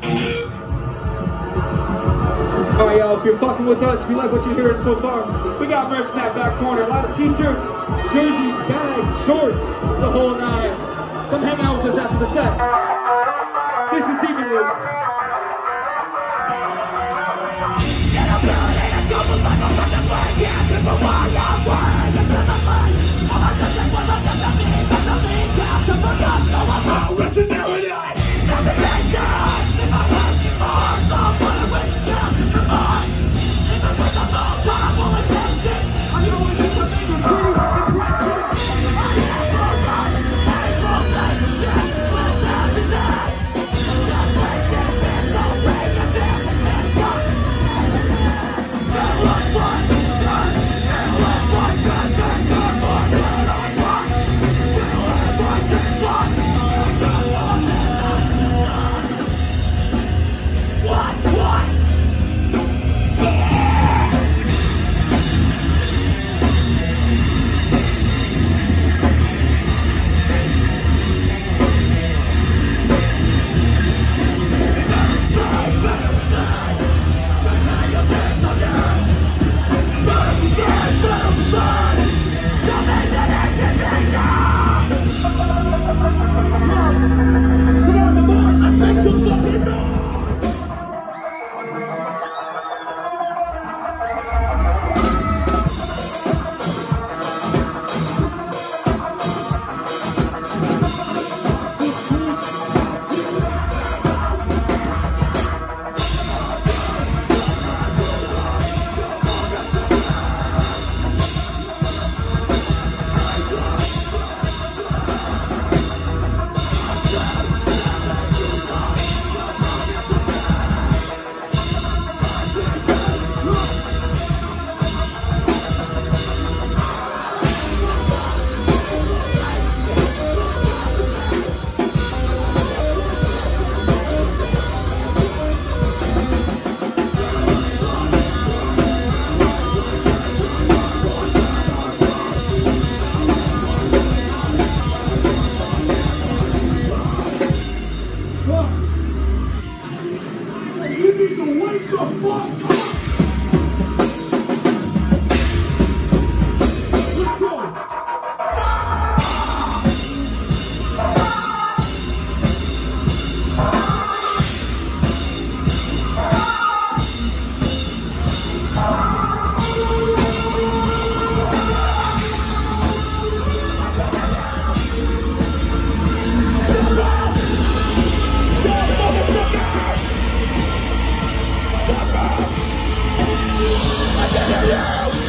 Alright, y'all, if you're fucking with us, if you like what you're hearing so far, we got merch in that back corner. A lot of t-shirts, jerseys, bags, shorts, the whole nine. Come hang out with us after the set. This is Demon Lips. I